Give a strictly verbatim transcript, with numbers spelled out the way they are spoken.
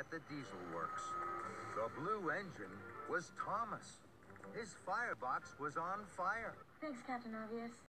at the diesel works. The blue engine was Thomas. His FiReBoX was on fire. Thanks, Captain Obvious.